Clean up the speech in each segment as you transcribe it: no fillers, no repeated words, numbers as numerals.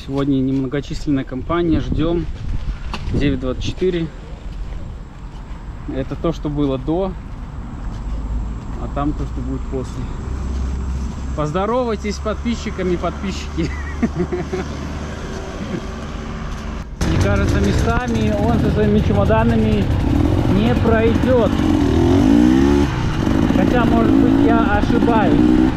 Сегодня немногочисленная компания, ждем 9:24. Это то, что было до, а там то, что будет после. Поздоровайтесь с подписчиками, подписчики. Мне кажется, местами он со своими чемоданами не пройдет. Хотя, может быть, я ошибаюсь.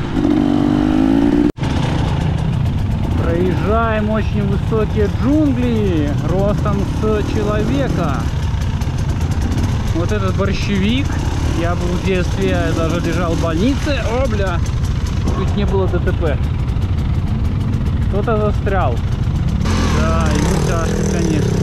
Проезжаем очень высокие джунгли ростом с человека. Вот этот борщевик. Я был в детстве, я даже лежал в больнице. О, бля! Чуть не было ДТП. Кто-то застрял. Да, ему тяжко, конечно.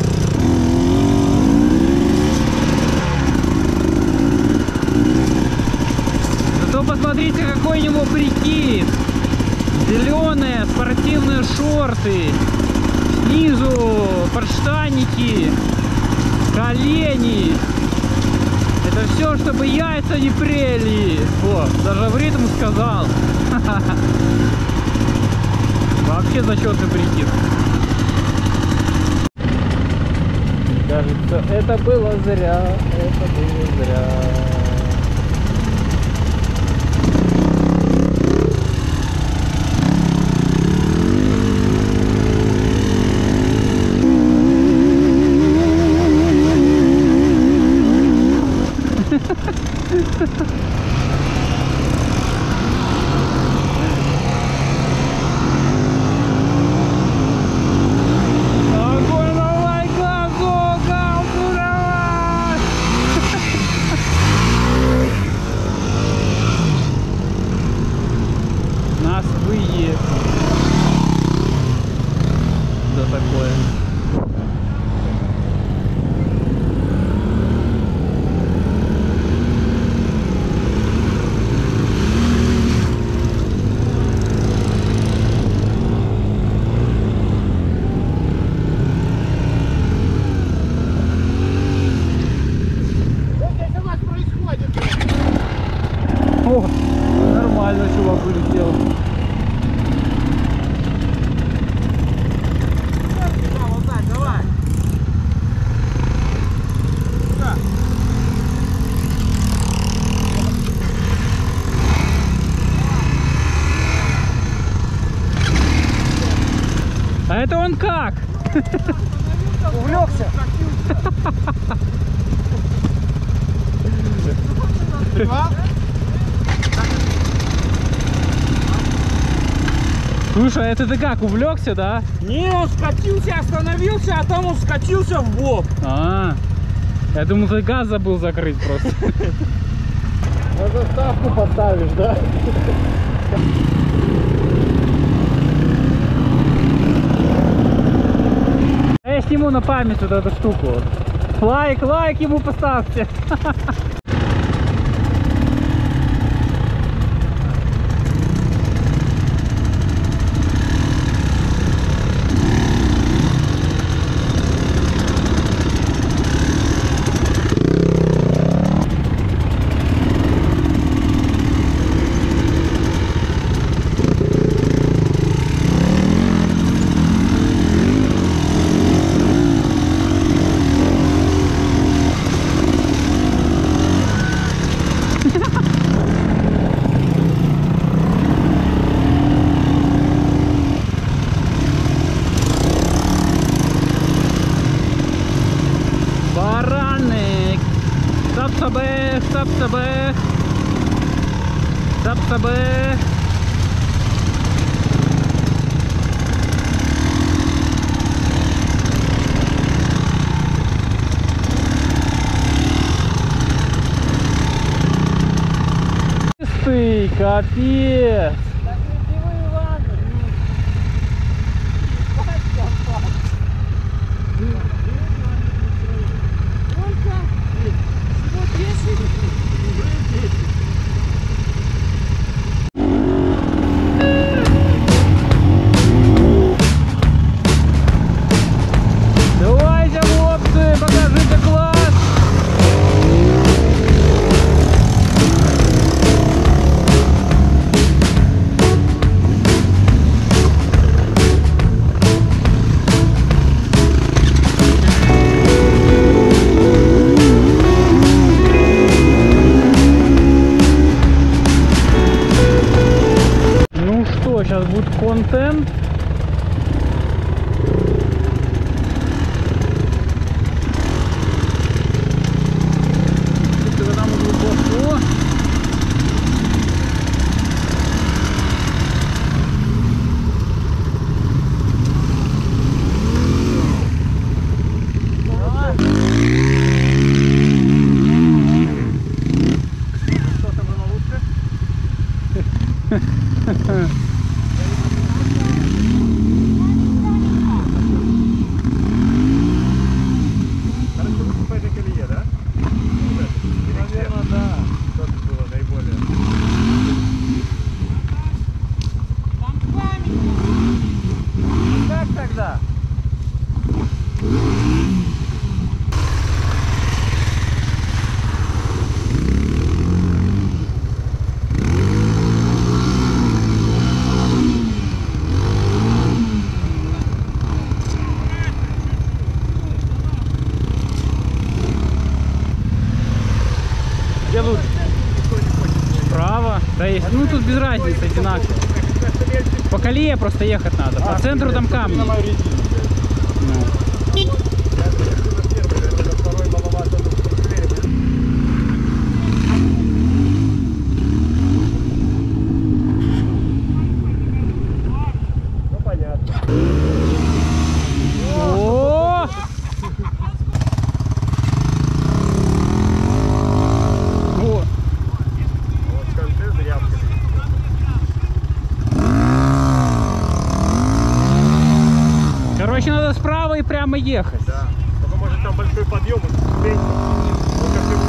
Зато посмотрите, какой у него прикид. Зеленые спортивные шорты. Снизу подштанники. Колени. Это все, чтобы яйца не прели. О, даже в ритм сказал. Вообще зачетный прикид. Кажется, это было зря. Это было зря. Нас выедет. Да такое. О, нормально чувак улетел. Давай. Да. А это он как? Увлекся. Слушай, а это ты как, увлекся, да? Не, он скатился, остановился, а там он скатился в бок. Я думал, ты газ забыл закрыть просто. На заставку поставишь, да? Я сниму на память вот эту штуку. Лайк ему поставьте. Саб-сабе. Ты, капец. контент. Что-то там глубоко. Хорошо выступает на колее, да? Наверное, да. Что было наиболее? Как тогда? Где лучше? Справа. Да есть. Ну тут без разницы, одинаково. По колее просто ехать надо. По центру там камни. Ну. Ну понятно. О! О! Вот в конце заявка. Короче, надо справа и прямо ехать. Да. Только может там большой подъем и ступенька. Ну как ты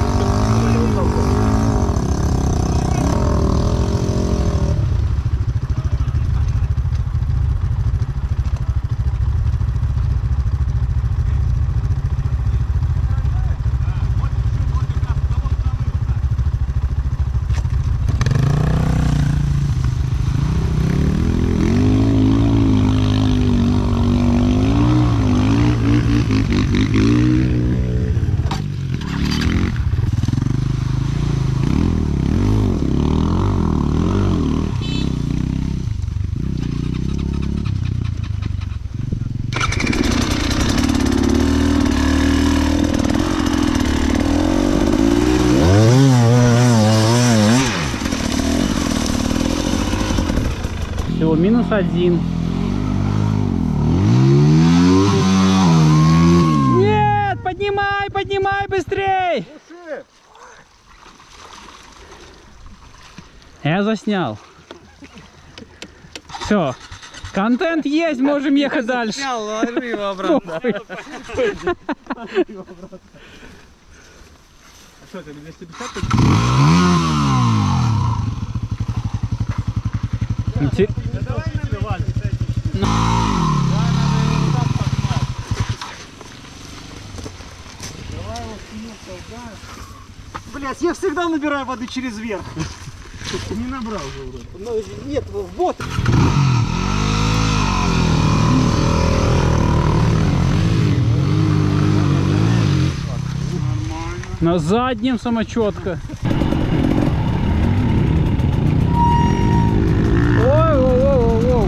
Всего -1. Нет, поднимай, поднимай быстрей! Я заснял. Все. Контент есть, можем ехать дальше. Ложи его обратно. Что это, 250? Давай наливай. Блять, я всегда набираю воды через верх. Не набрал же вроде. Ну, нет, в бот. На заднем самочетка. Ой-ой-ой-ой-ой.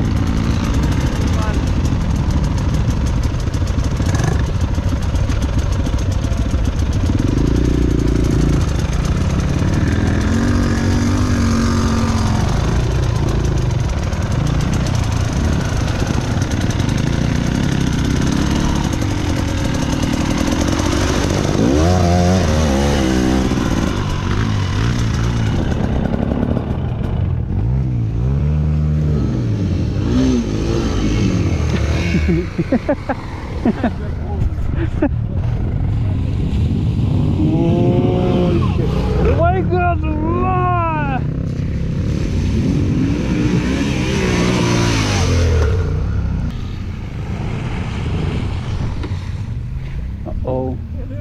Давай газу! О.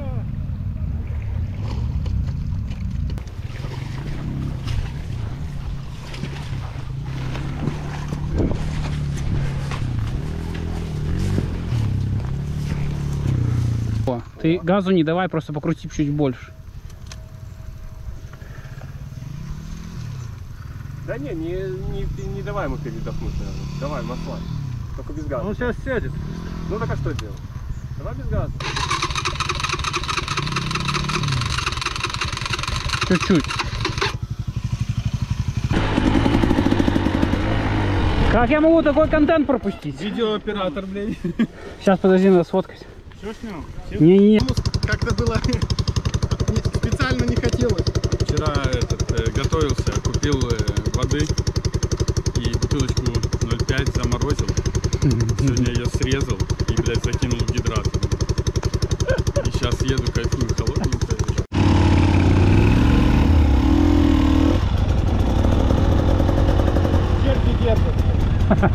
Ты газу не давай, просто покрути чуть больше. Да не давай ему передохнуть, наверное. Давай, масла. Только без газа. Он сейчас сядет. Ну так а что делать? Давай без газа. Чуть-чуть. Как я могу такой контент пропустить? Видеооператор, блядь. Сейчас, подожди, надо сфоткать. Все снял? Не-не. Как-то было специально не хотелось. Вчера готовился, купил воды и бутылочку 0,5 заморозил. Сегодня ее срезал и, блядь, закинул в гидратор. И сейчас еду, кайфую, холодненькая. Черти держат.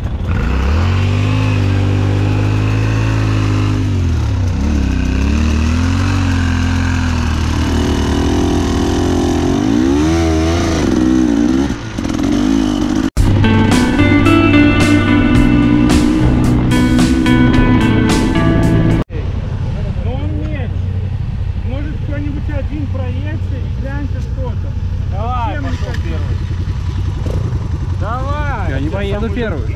Но он меньше. Может кто-нибудь один проедется и гляньте что-то. Давай, пошел первый. Давай. Я не поеду первый.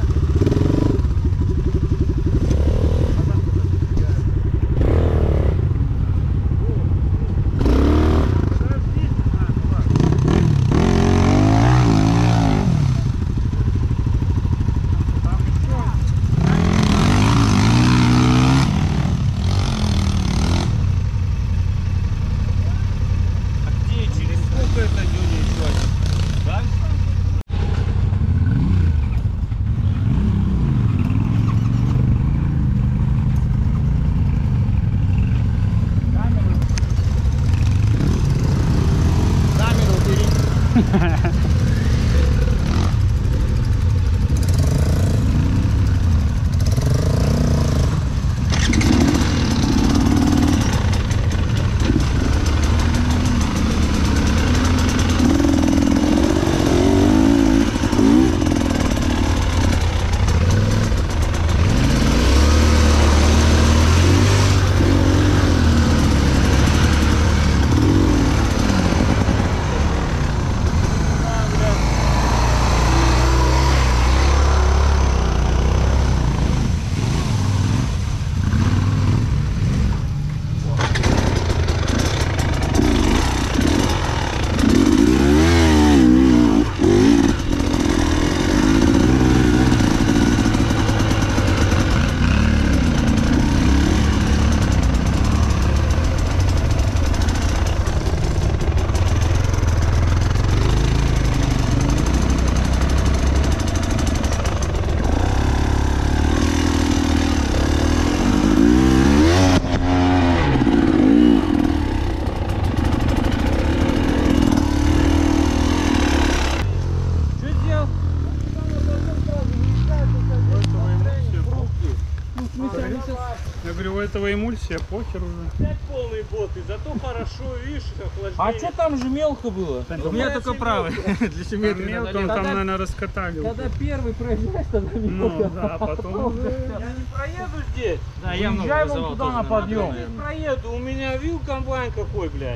Я говорю, у этого эмульсия, похер уже. Опять полные боты, зато хорошо, видишь, охлаждение. А что там же мелко было? У меня только правый. Для симметрии. Мелко, он там, наверное, раскатали. Когда первый проезжаешь, тогда не Ну да, потом уже... Я не проеду здесь. Да, я много вызывал туда на подъем. Я не проеду, у меня вил комбайн какой, блядь.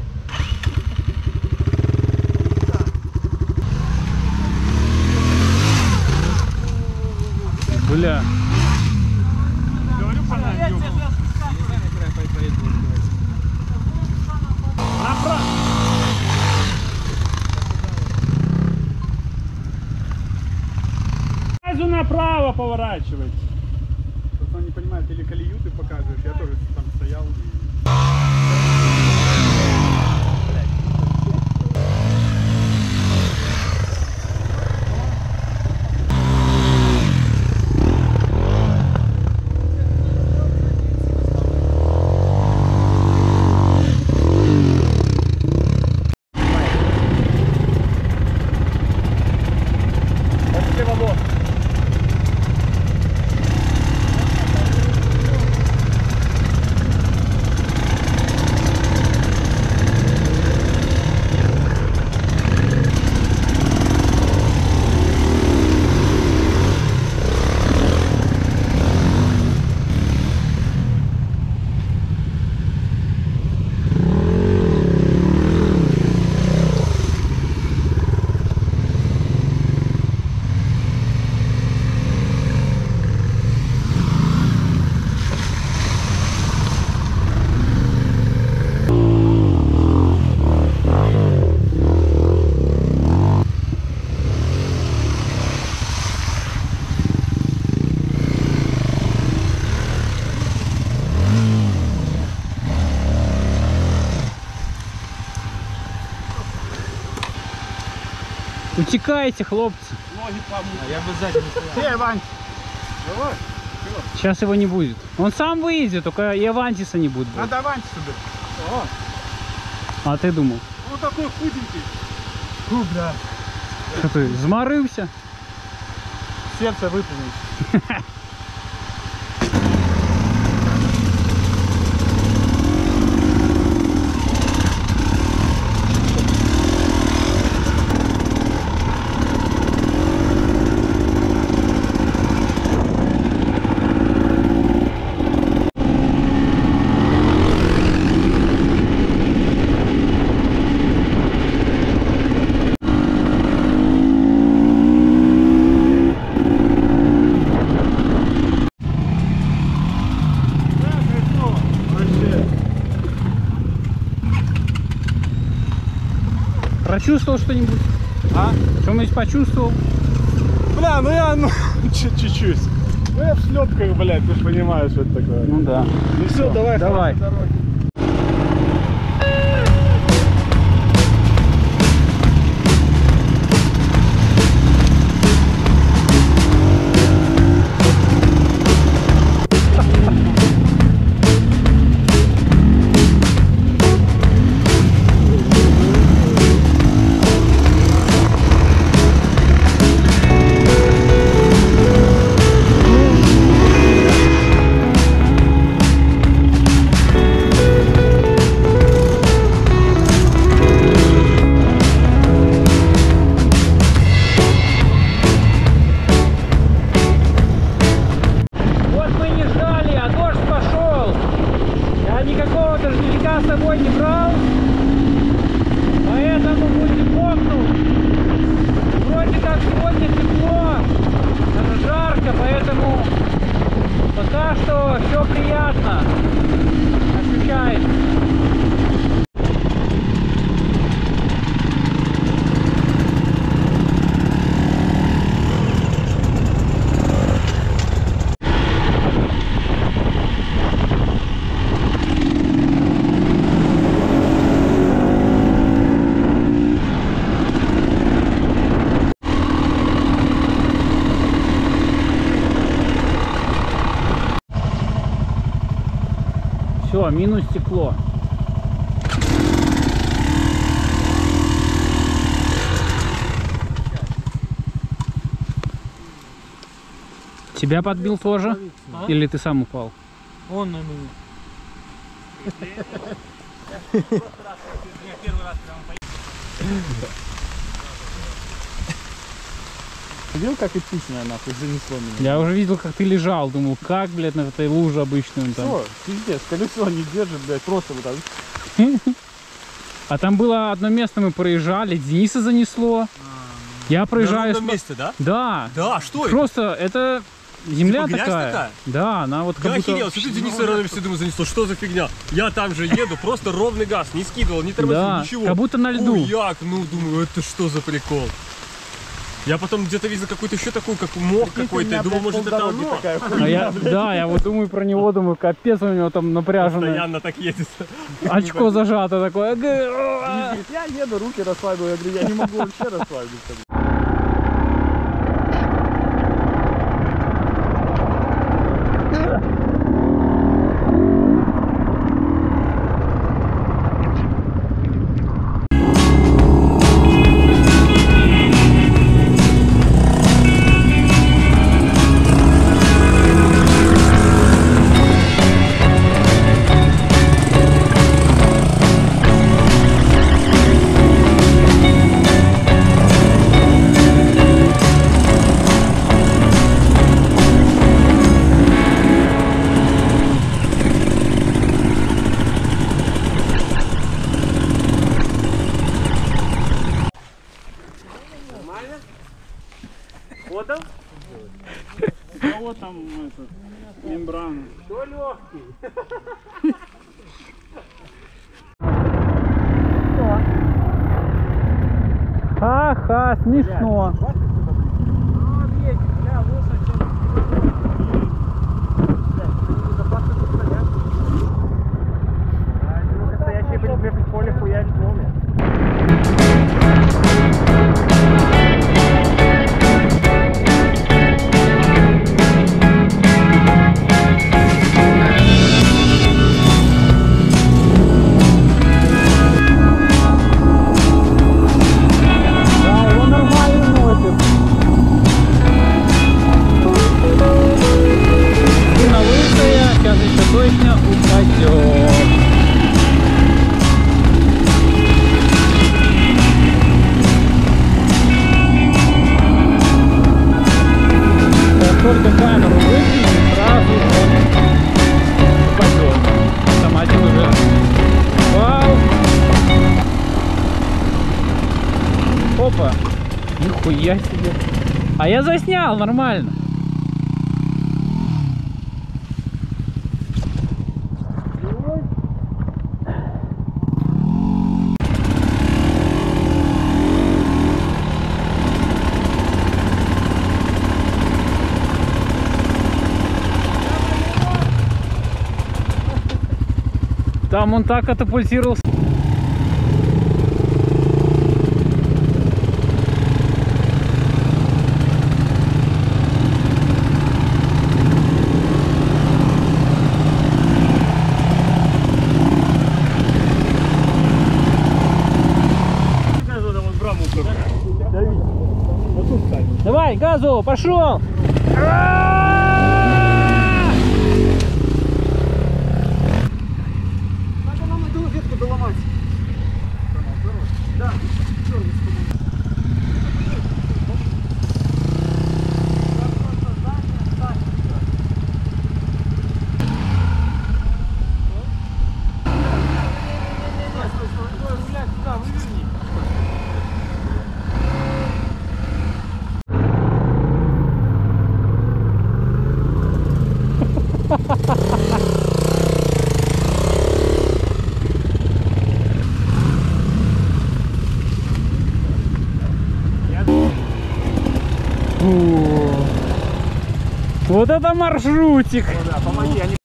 Бля. Говорю, понадёбал. Сразу направо поворачивать. Просто он не понимает, или колею ты показываешь, я тоже там стоял и... Утекайте, хлопцы. Ноги помыть. А я бы сзади не стоял. Вань. Давай. Сейчас его не будет. Он сам выйдет, только и Авантиса не будет. Надо аванс сюда. О, А ты думал? ну такой худенький. Фу, бля. Что ты, заморывся? Сердце выпрямилось. Прочувствовал что-нибудь? А? Что-нибудь почувствовал? Бля, ну я, ну, чуть-чуть. Ну я в шлепках, блядь, ты же понимаешь, что это такое. Ну да. Ну все, давай. Давай. хорошей дороги. Вот мы не ждали, а дождь пошел. Я никакого дождевика с собой не брал, поэтому будет мокнуть. Вроде как сегодня тепло, даже жарко, поэтому пока что все приятно ощущается. Все, минус стекло. Тебя подбил тоже? А? Или ты сам упал? Он на меня. Видел, как эпичная, нахуй, занесло меня? Я уже видел, как ты лежал. Думал, как, блядь, на этой луже обычной он там. Все, пиздец, колесо не держит, блядь, просто вот так. А там было одно место, мы проезжали, Дениса занесло. Я проезжаю... На ровном месте, да? Да. Да, что это? Просто это земля Типа грязь такая. такая? Да, она вот как Я будто... охерел, смотри, Денис на ровном месте, думаю, занесло, что за фигня? Я там же еду, просто ровный газ, не скидывал, не тормозил, Да, ничего. как будто на льду. Хуяк, ну, думаю, это что за прикол? Я потом где-то видел какую-то еще такую, как мох какой-то, и думал, может это оно? такая А я, да, я вот думаю про него, думаю, капец у него там напряжено. Постоянно так едет. Очко зажато такое. Говорит, я еду, руки расслабил, я говорю, я не могу вообще расслабиться. Ходом? У кого там этот, мембрана? Кто легкий? Ха-ха, смешно. Настоящие поле хуярить волны. Нихуя себе. А я заснял нормально. Там он так катапультировался. Давай, газу, пошел! Надо нам эту ветку доломать. Да, Вот это маршрутик! да, помоги, они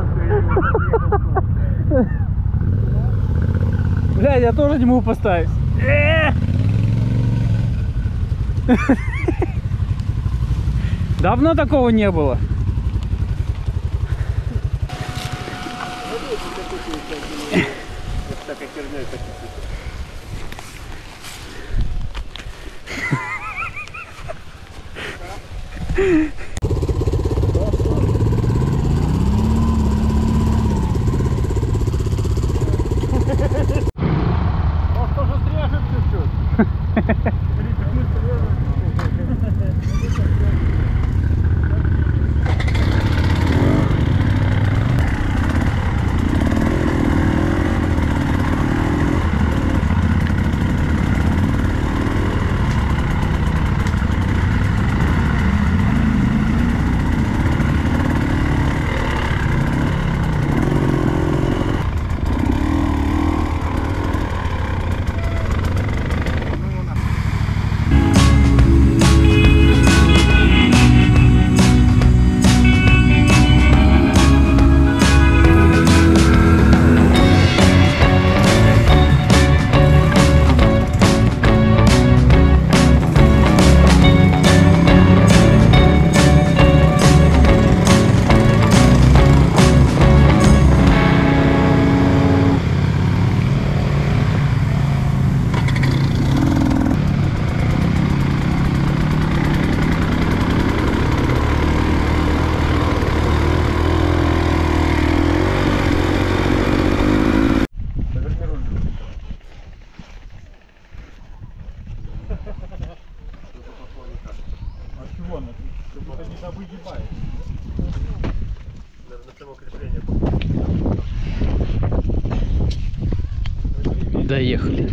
Блядь, я тоже не могу поставить. Давно такого не было. Такая херня и такие. Может, тоже стряжет чуть-чуть. Доехали.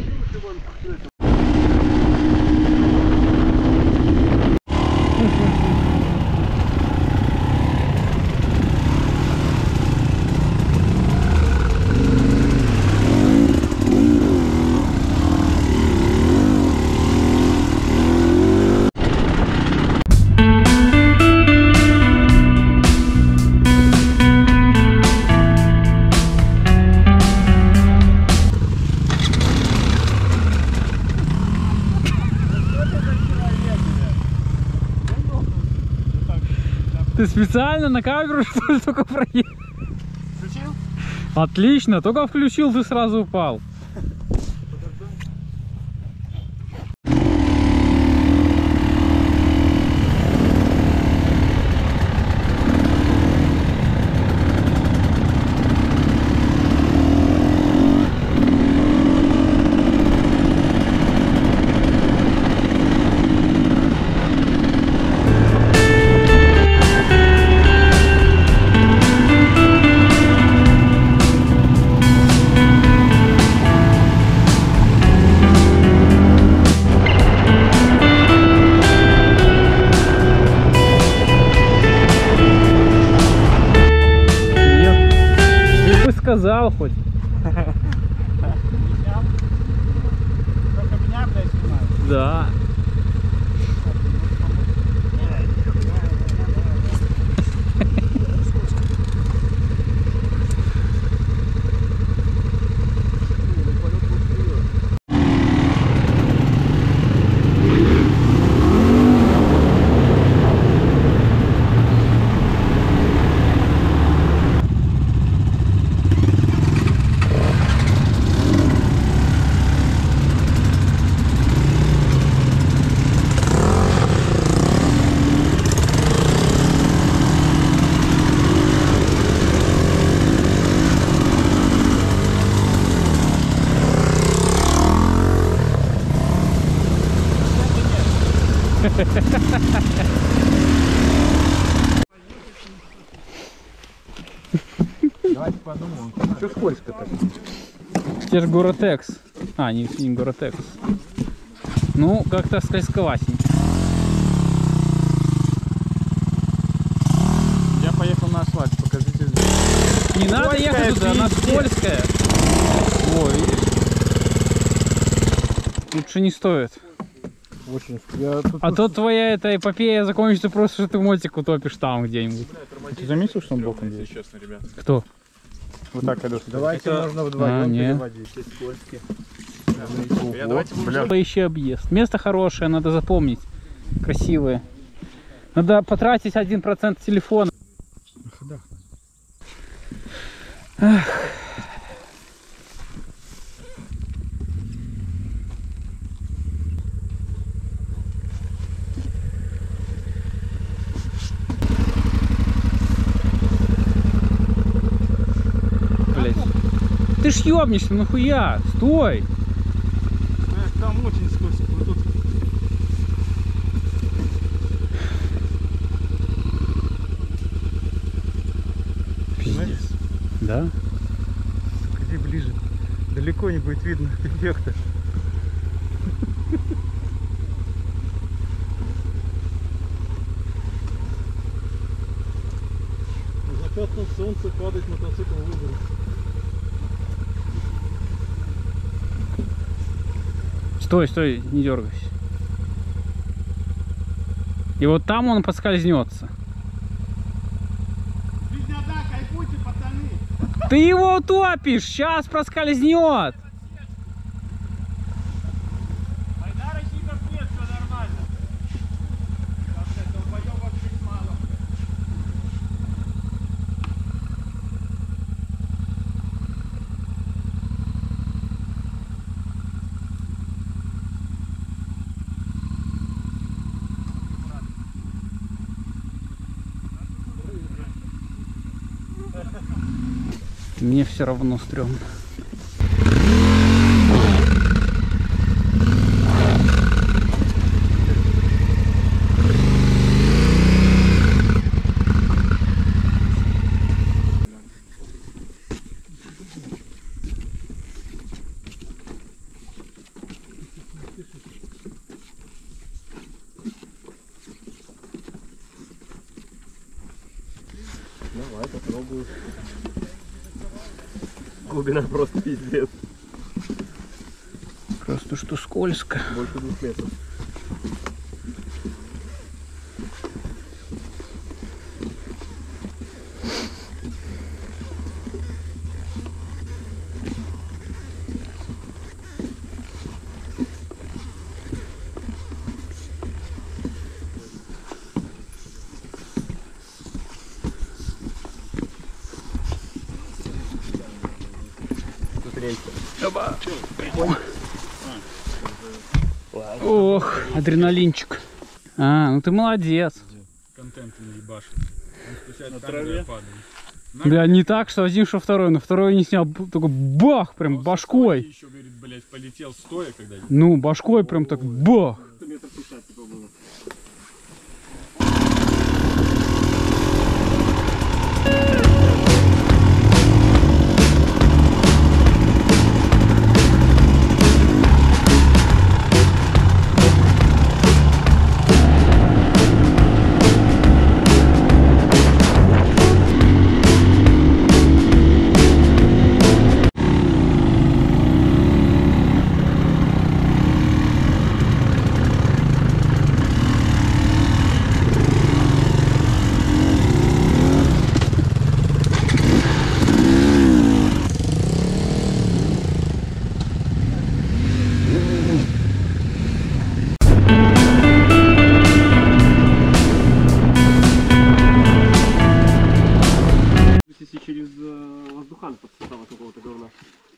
Ты специально на камеру, что ли, только проехал? Включил? Отлично, только включил, ты сразу упал. сказал хоть. Только меня, блядь, снимают. Да. Давайте подумаем. Что скользко так? Те же Горотекс. А, не Горотекс. Ну, как-то скользковатенько. Я поехал на асфальт, покажите. Не надо Скользкая ехать туда, она пиздец. скользкая. О, видишь? Лучше не стоит. Очень. Я тут... А то твоя эта эпопея закончится просто, что ты мотик утопишь там где-нибудь. Ты заметил, что он боком едет? Честно, ребят. Кто? Вот так, Алёша. Давайте можно А, вдвоем не. переводить. Скользкие. Давайте Бля, Поищи объезд. Место хорошее, надо запомнить. Красивое. Надо потратить 1% телефона. Блять. Ты ж ёбнешься, нахуя? Стой! Там очень скользко. Вот тут. Пиздец. Да? Иди ближе. Далеко не будет видно эффекта. закатном солнце падает мотоцикл в угол. Стой, стой, не дергайся. И вот там он поскользнется. Пиздята, кайфуйте, пацаны. Ты его утопишь, сейчас проскользнет. Айдарочников нет, все нормально. Как-то долбоёбов чуть мало. Мне все равно стрёмно. Давай, попробую. Глубина просто пиздец. Просто что скользко. Больше 2 метров. Ох, адреналинчик. А, ну ты молодец. Контент не ебашит. На траве падает. Да, не так, что один, что второй. Но второй не снял, только бах, прям башкой. Еще, говорит, блядь, полетел стоя, когда... Ну, башкой прям так бах. Метров 50 типа было. если через воздухан подсосало какого-то говна.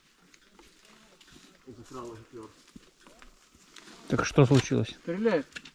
Из экрана же пёр. Так что случилось? Стреляет.